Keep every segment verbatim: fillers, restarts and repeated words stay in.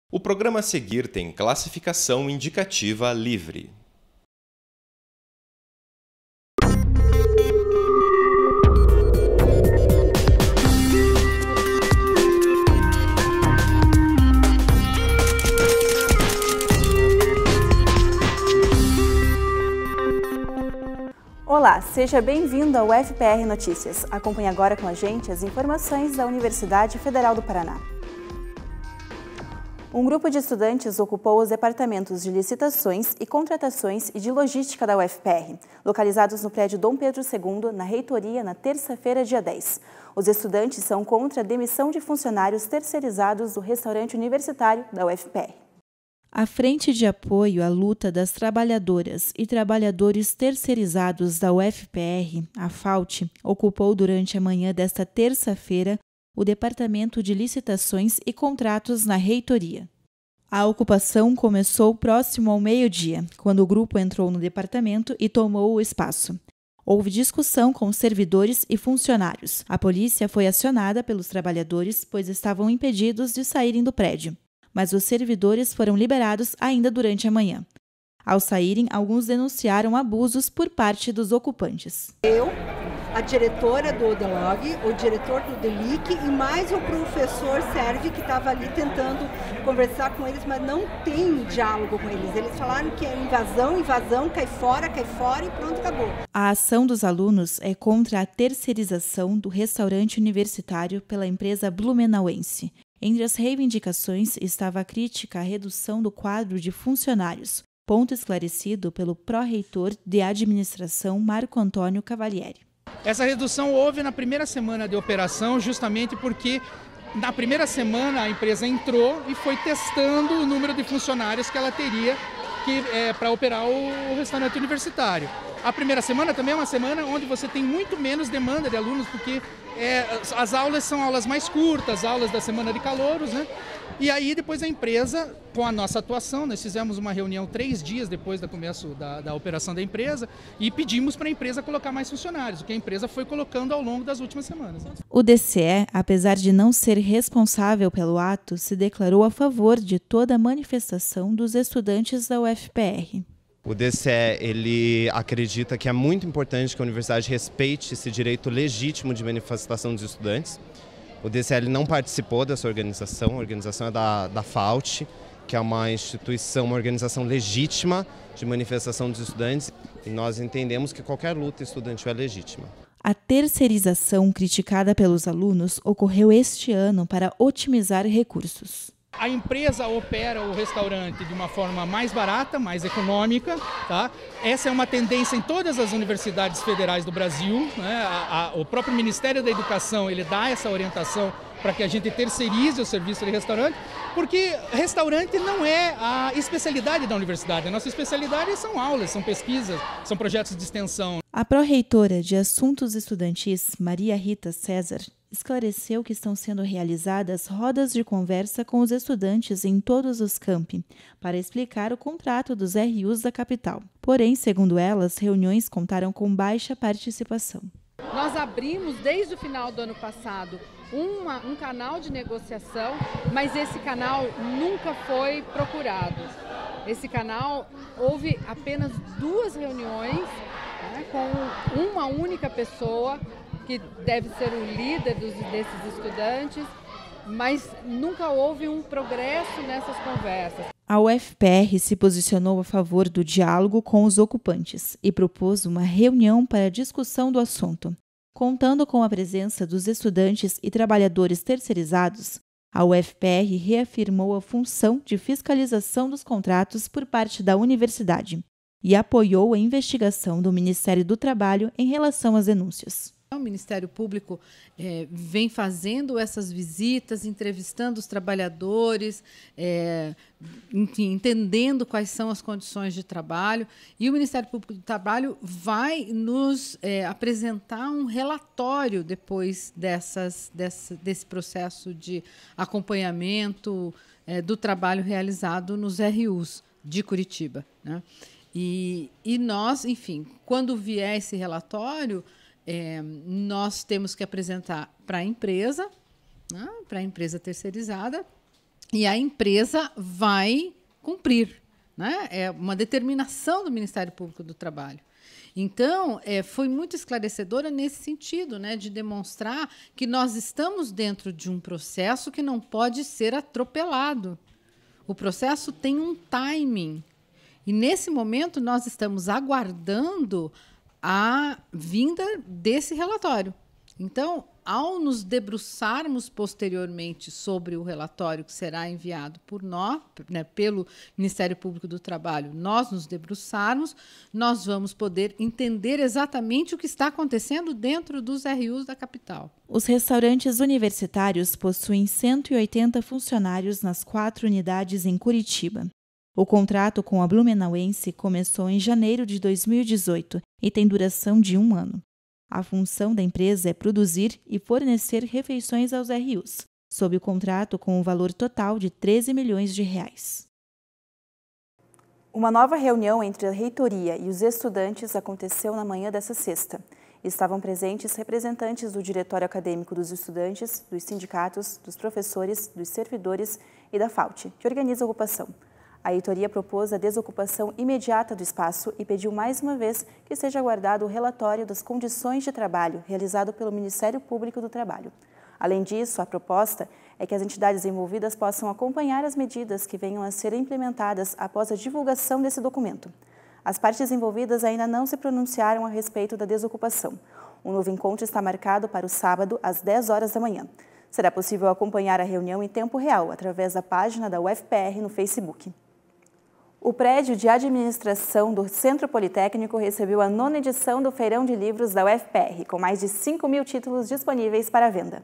O programa a seguir tem classificação indicativa livre. Olá, seja bem-vindo ao U F P R Notícias. Acompanhe agora com a gente as informações da Universidade Federal do Paraná. Um grupo de estudantes ocupou os departamentos de licitações e contratações e de logística da U F P R, localizados no prédio Dom Pedro segundo, na reitoria, na terça-feira, dia dez. Os estudantes são contra a demissão de funcionários terceirizados do restaurante universitário da U F P R. A Frente de Apoio à Luta das Trabalhadoras e Trabalhadores Terceirizados da U F P R, a FAUT, ocupou durante a manhã desta terça-feira o Departamento de Licitações e Contratos na reitoria. A ocupação começou próximo ao meio-dia, quando o grupo entrou no departamento e tomou o espaço. Houve discussão com servidores e funcionários. A polícia foi acionada pelos trabalhadores, pois estavam impedidos de saírem do prédio. Mas os servidores foram liberados ainda durante a manhã. Ao saírem, alguns denunciaram abusos por parte dos ocupantes. Eu, a diretora do DELOG, o diretor do DELIC e mais o professor Serve, que estava ali tentando conversar com eles, mas não tem diálogo com eles. Eles falaram que é invasão, invasão, cai fora, cai fora e pronto, acabou. A ação dos alunos é contra a terceirização do restaurante universitário pela empresa blumenauense. Entre as reivindicações estava a crítica à redução do quadro de funcionários, ponto esclarecido pelo pró-reitor de administração Marco Antônio Cavalieri. Essa redução houve na primeira semana de operação, justamente porque na primeira semana a empresa entrou e foi testando o número de funcionários que ela teria que, é, para operar o, o restaurante universitário. A primeira semana também é uma semana onde você tem muito menos demanda de alunos, porque é, as aulas são aulas mais curtas, aulas da semana de calouros, né? E aí depois a empresa, com a nossa atuação, nós fizemos uma reunião três dias depois do começo da, da operação da empresa e pedimos para a empresa colocar mais funcionários, o que a empresa foi colocando ao longo das últimas semanas. O D C E, apesar de não ser responsável pelo ato, se declarou a favor de toda a manifestação dos estudantes da U F P R. O D C E ele acredita que é muito importante que a universidade respeite esse direito legítimo de manifestação dos estudantes. O D C E ele não participou dessa organização, a organização é da, da FAUT, que é uma instituição, uma organização legítima de manifestação dos estudantes, e nós entendemos que qualquer luta estudantil é legítima. A terceirização criticada pelos alunos ocorreu este ano para otimizar recursos. A empresa opera o restaurante de uma forma mais barata, mais econômica, tá? Essa é uma tendência em todas as universidades federais do Brasil, né? a, a, o próprio Ministério da Educação ele dá essa orientação para que a gente terceirize o serviço de restaurante, porque restaurante não é a especialidade da universidade. A nossa especialidade são aulas, são pesquisas, são projetos de extensão. A pró-reitora de Assuntos Estudantis, Maria Rita César, esclareceu que estão sendo realizadas rodas de conversa com os estudantes em todos os campi, para explicar o contrato dos R Us da capital. Porém, segundo ela, as reuniões contaram com baixa participação. Nós abrimos, desde o final do ano passado, uma, um canal de negociação, mas esse canal nunca foi procurado. Esse canal, houve apenas duas reuniões, né, com uma única pessoa, que deve ser o líder dos, desses estudantes, mas nunca houve um progresso nessas conversas. A U F P R se posicionou a favor do diálogo com os ocupantes e propôs uma reunião para discussão do assunto. Contando com a presença dos estudantes e trabalhadores terceirizados, a U F P R reafirmou a função de fiscalização dos contratos por parte da universidade e apoiou a investigação do Ministério do Trabalho em relação às denúncias. O Ministério Público é, vem fazendo essas visitas, entrevistando os trabalhadores, é, enfim, entendendo quais são as condições de trabalho. E o Ministério Público do Trabalho vai nos é, apresentar um relatório depois dessas, dessa, desse processo de acompanhamento é, do trabalho realizado nos R Us de Curitiba, né? E, e nós, enfim, quando vier esse relatório, É, nós temos que apresentar para a empresa, né, para a empresa terceirizada, e a empresa vai cumprir, né? É uma determinação do Ministério Público do Trabalho. Então, é, foi muito esclarecedora nesse sentido, né, de demonstrar que nós estamos dentro de um processo que não pode ser atropelado. O processo tem um timing. E, nesse momento, nós estamos aguardando a vinda desse relatório. Então, ao nos debruçarmos posteriormente sobre o relatório que será enviado por nós, né, pelo Ministério Público do Trabalho, nós nos debruçarmos, nós vamos poder entender exatamente o que está acontecendo dentro dos R Us da capital. Os restaurantes universitários possuem cento e oitenta funcionários nas quatro unidades em Curitiba. O contrato com a Blumenauense começou em janeiro de dois mil e dezoito e tem duração de um ano. A função da empresa é produzir e fornecer refeições aos R Us, sob o contrato com um valor total de treze milhões de reais. Uma nova reunião entre a reitoria e os estudantes aconteceu na manhã desta sexta. Estavam presentes representantes do Diretório Acadêmico dos Estudantes, dos sindicatos, dos professores, dos servidores e da FAUT, que organiza a ocupação. A reitoria propôs a desocupação imediata do espaço e pediu mais uma vez que seja aguardado o relatório das condições de trabalho realizado pelo Ministério Público do Trabalho. Além disso, a proposta é que as entidades envolvidas possam acompanhar as medidas que venham a ser implementadas após a divulgação desse documento. As partes envolvidas ainda não se pronunciaram a respeito da desocupação. Um novo encontro está marcado para o sábado, às dez horas da manhã. Será possível acompanhar a reunião em tempo real através da página da U F P R no Facebook. O prédio de administração do Centro Politécnico recebeu a nona edição do Feirão de Livros da U F P R, com mais de cinco mil títulos disponíveis para venda.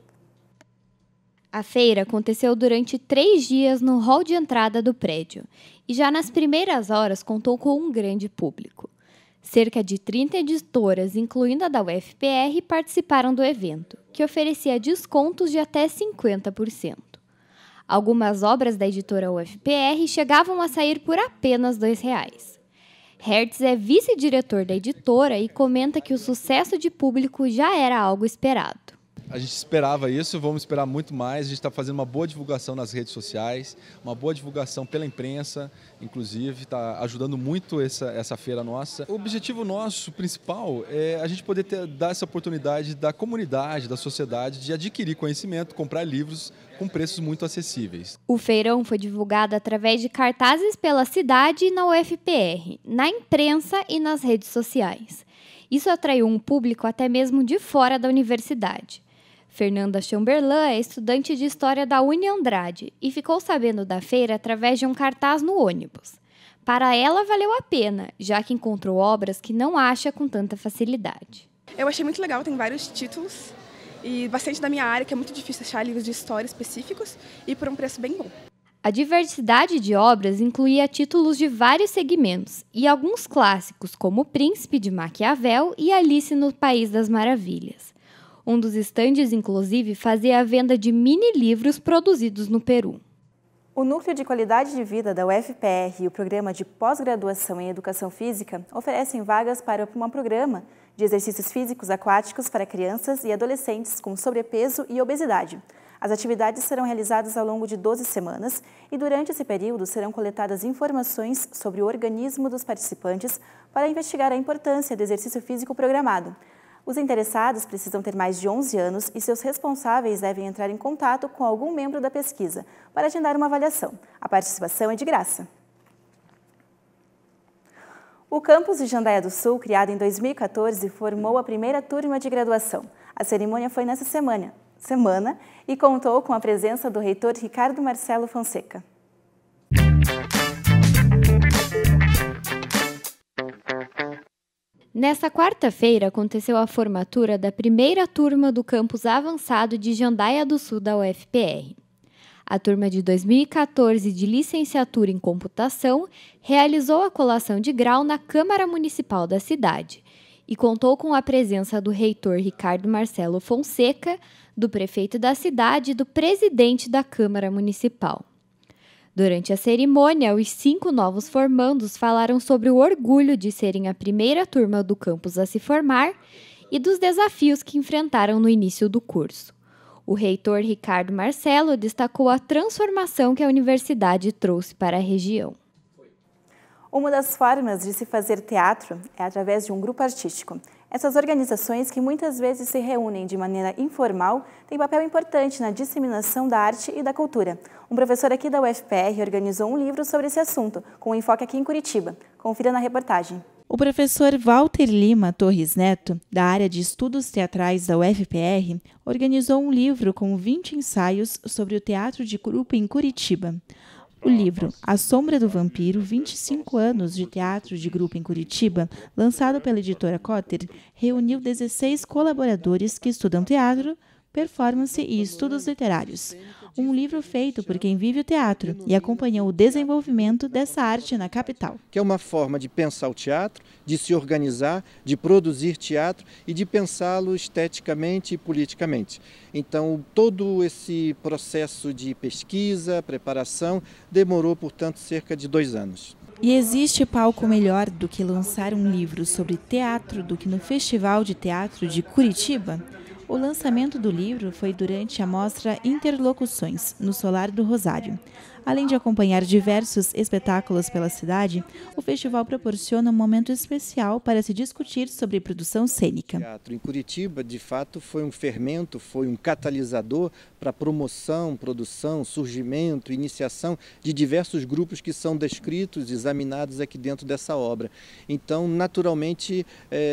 A feira aconteceu durante três dias no hall de entrada do prédio e já nas primeiras horas contou com um grande público. Cerca de trinta editoras, incluindo a da U F P R, participaram do evento, que oferecia descontos de até cinquenta por cento. Algumas obras da editora U F P R chegavam a sair por apenas dois reais. Hertz é vice-diretor da editora e comenta que o sucesso de público já era algo esperado. A gente esperava isso, vamos esperar muito mais. A gente está fazendo uma boa divulgação nas redes sociais, uma boa divulgação pela imprensa, inclusive, está ajudando muito essa, essa feira nossa. O objetivo nosso principal é a gente poder ter, dar essa oportunidade da comunidade, da sociedade, de adquirir conhecimento, comprar livros com preços muito acessíveis. O feirão foi divulgado através de cartazes pela cidade e na U F P R, na imprensa e nas redes sociais. Isso atraiu um público até mesmo de fora da universidade. Fernanda Chamberlain é estudante de História da Uni Andrade e ficou sabendo da feira através de um cartaz no ônibus. Para ela, valeu a pena, já que encontrou obras que não acha com tanta facilidade. Eu achei muito legal, tem vários títulos e bastante da minha área, que é muito difícil achar livros de história específicos e por um preço bem bom. A diversidade de obras incluía títulos de vários segmentos e alguns clássicos, como O Príncipe de Maquiavel e Alice no País das Maravilhas. Um dos estandes, inclusive, fazia a venda de mini-livros produzidos no Peru. O Núcleo de Qualidade de Vida da U F P R e o Programa de Pós-Graduação em Educação Física oferecem vagas para um programa de exercícios físicos aquáticos para crianças e adolescentes com sobrepeso e obesidade. As atividades serão realizadas ao longo de doze semanas e durante esse período serão coletadas informações sobre o organismo dos participantes para investigar a importância do exercício físico programado. Os interessados precisam ter mais de onze anos e seus responsáveis devem entrar em contato com algum membro da pesquisa para agendar uma avaliação. A participação é de graça. O campus de Jandaia do Sul, criado em dois mil e quatorze, formou a primeira turma de graduação. A cerimônia foi nessa semana, semana e contou com a presença do reitor Ricardo Marcelo Fonseca. Nesta quarta-feira, aconteceu a formatura da primeira turma do campus avançado de Jandaia do Sul da U F P R. A turma de dois mil e quatorze de licenciatura em computação realizou a colação de grau na Câmara Municipal da cidade e contou com a presença do reitor Ricardo Marcelo Fonseca, do prefeito da cidade e do presidente da Câmara Municipal. Durante a cerimônia, os cinco novos formandos falaram sobre o orgulho de serem a primeira turma do campus a se formar e dos desafios que enfrentaram no início do curso. O reitor Ricardo Marcelo destacou a transformação que a universidade trouxe para a região. Uma das formas de se fazer teatro é através de um grupo artístico. Essas organizações, que muitas vezes se reúnem de maneira informal, têm papel importante na disseminação da arte e da cultura. Um professor aqui da U F P R organizou um livro sobre esse assunto, com enfoque aqui em Curitiba. Confira na reportagem. O professor Walter Lima Torres Neto, da área de Estudos Teatrais da U F P R, organizou um livro com vinte ensaios sobre o teatro de grupo em Curitiba. O livro A Sombra do Vampiro, vinte e cinco anos de teatro de grupo em Curitiba, lançado pela editora Cotter, reuniu dezesseis colaboradores que estudam teatro, performance e estudos literários. Um livro feito por quem vive o teatro e acompanhou o desenvolvimento dessa arte na capital. Que é uma forma de pensar o teatro, de se organizar, de produzir teatro e de pensá-lo esteticamente e politicamente. Então, todo esse processo de pesquisa, preparação, demorou, portanto, cerca de dois anos. E existe palco melhor do que lançar um livro sobre teatro do que no Festival de Teatro de Curitiba? O lançamento do livro foi durante a mostra Interlocuções, no Solar do Rosário. Além de acompanhar diversos espetáculos pela cidade, o festival proporciona um momento especial para se discutir sobre produção cênica. O teatro em Curitiba, de fato, foi um fermento, foi um catalisador para a promoção, produção, surgimento, iniciação de diversos grupos que são descritos, examinados aqui dentro dessa obra. Então, naturalmente,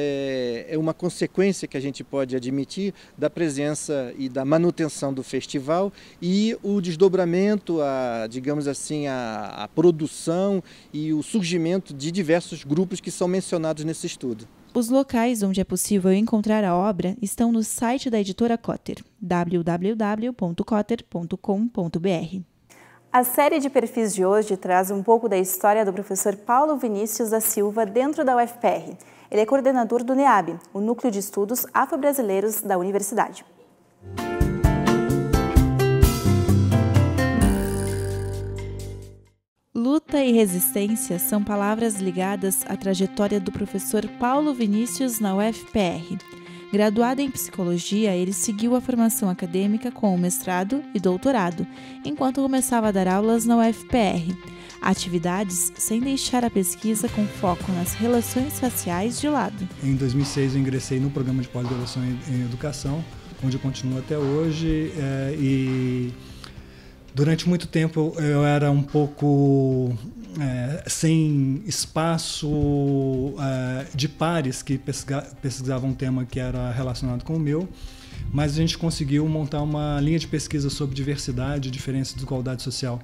é uma consequência que a gente pode admitir da presença e da manutenção do festival e o desdobramento, a, digamos assim, a, a produção e o surgimento de diversos grupos que são mencionados nesse estudo. Os locais onde é possível encontrar a obra estão no site da editora Cotter, w w w ponto cotter ponto com ponto b r. A série de perfis de hoje traz um pouco da história do professor Paulo Vinícius da Silva dentro da U F P R. Ele é coordenador do NEAB, o Núcleo de Estudos Afro-Brasileiros da Universidade. Luta e resistência são palavras ligadas à trajetória do professor Paulo Vinícius na U F P R. Graduado em psicologia, ele seguiu a formação acadêmica com o mestrado e doutorado, enquanto começava a dar aulas na U F P R. Atividades sem deixar a pesquisa com foco nas relações raciais de lado. Em dois mil e seis eu ingressei no programa de pós-graduação em educação, onde eu continuo até hoje, é, e durante muito tempo eu era um pouco é, sem espaço é, de pares que pesquisa, pesquisavam um tema que era relacionado com o meu, mas a gente conseguiu montar uma linha de pesquisa sobre diversidade, diferença e desigualdade social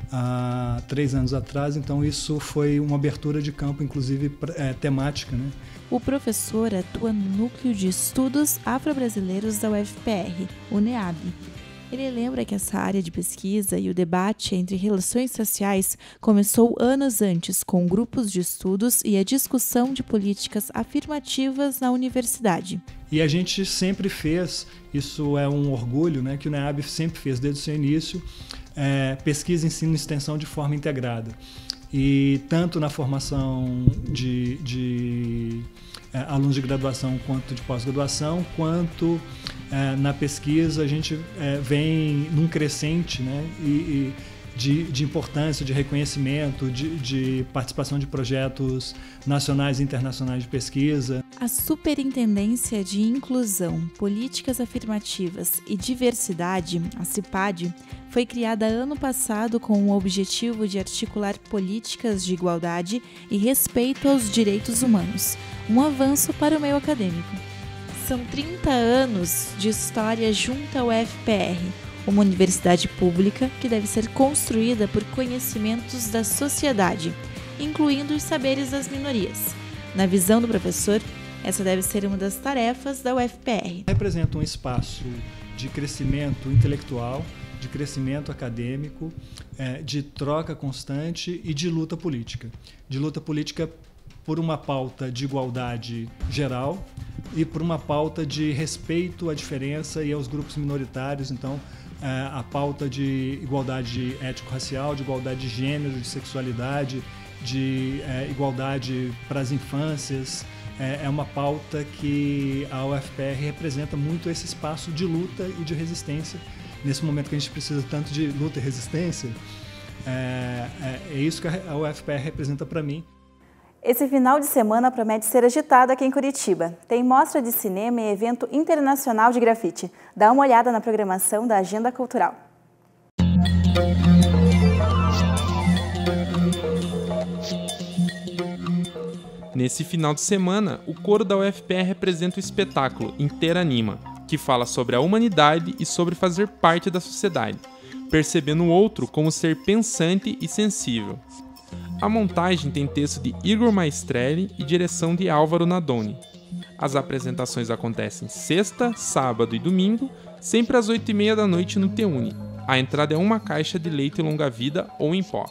há três anos atrás, então isso foi uma abertura de campo, inclusive é, temática, né? O professor atua no Núcleo de Estudos Afro-Brasileiros da U F P R, o NEAB. Ele lembra que essa área de pesquisa e o debate entre relações raciais começou anos antes, com grupos de estudos e a discussão de políticas afirmativas na universidade. E a gente sempre fez, isso é um orgulho, né, que o NEAB sempre fez desde o seu início, é, pesquisa, ensino e extensão de forma integrada. E tanto na formação de, de é, alunos de graduação quanto de pós-graduação, quanto é, na pesquisa a gente é, vem num crescente, né, e, e de, de importância, de reconhecimento, de, de participação de projetos nacionais e internacionais de pesquisa. A Superintendência de Inclusão, Políticas Afirmativas e Diversidade, a CIPAD, foi criada ano passado com o objetivo de articular políticas de igualdade e respeito aos direitos humanos, um avanço para o meio acadêmico. São trinta anos de história junto à U F P R, uma universidade pública que deve ser construída por conhecimentos da sociedade, incluindo os saberes das minorias. Na visão do professor, essa deve ser uma das tarefas da U F P R. Representa um espaço de crescimento intelectual, de crescimento acadêmico, de troca constante e de luta política. De luta política por uma pauta de igualdade geral e por uma pauta de respeito à diferença e aos grupos minoritários. Então, a pauta de igualdade étnico-racial, de igualdade de gênero, de sexualidade, de é, igualdade para as infâncias, é, é uma pauta que a U F P R representa muito esse espaço de luta e de resistência. Nesse momento que a gente precisa tanto de luta e resistência, é, é, é isso que a U F P R representa para mim. Esse final de semana promete ser agitado aqui em Curitiba. Tem mostra de cinema e evento internacional de grafite. Dá uma olhada na programação da Agenda Cultural. Nesse final de semana, o coro da U F P R representa o espetáculo Interanima, que fala sobre a humanidade e sobre fazer parte da sociedade, percebendo o outro como ser pensante e sensível. A montagem tem texto de Igor Maestrelli e direção de Álvaro Nadoni. As apresentações acontecem sexta, sábado e domingo, sempre às oito e meia da noite no Teune. A entrada é uma caixa de leite longa-vida ou em pó.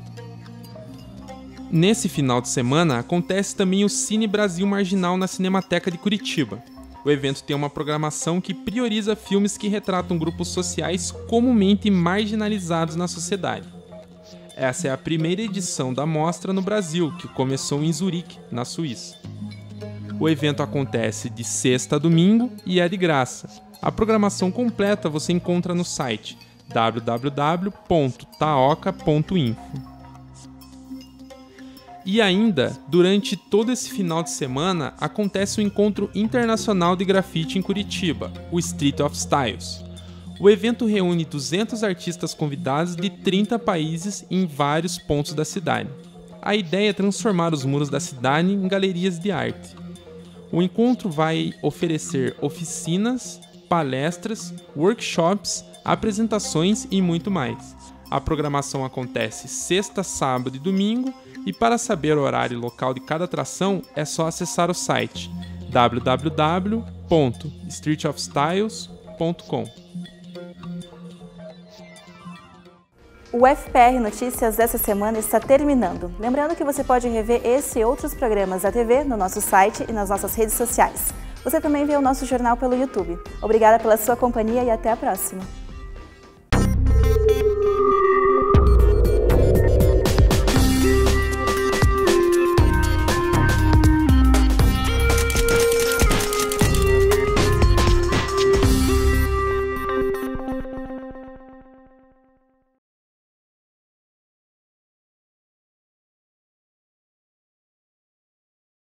Nesse final de semana, acontece também o Cine Brasil Marginal na Cinemateca de Curitiba. O evento tem uma programação que prioriza filmes que retratam grupos sociais comumente marginalizados na sociedade. Essa é a primeira edição da mostra no Brasil, que começou em Zurique, na Suíça. O evento acontece de sexta a domingo e é de graça. A programação completa você encontra no site w w w ponto taoca ponto info. E ainda, durante todo esse final de semana, acontece o Encontro Internacional de Grafite em Curitiba, o Street of Styles. O evento reúne duzentos artistas convidados de trinta países em vários pontos da cidade. A ideia é transformar os muros da cidade em galerias de arte. O encontro vai oferecer oficinas, palestras, workshops, apresentações e muito mais. A programação acontece sexta, sábado e domingo, e para saber o horário e local de cada atração é só acessar o site w w w ponto street of styles ponto com. O F P R Notícias dessa semana está terminando. Lembrando que você pode rever esse e outros programas da T V no nosso site e nas nossas redes sociais. Você também vê o nosso jornal pelo YouTube. Obrigada pela sua companhia e até a próxima.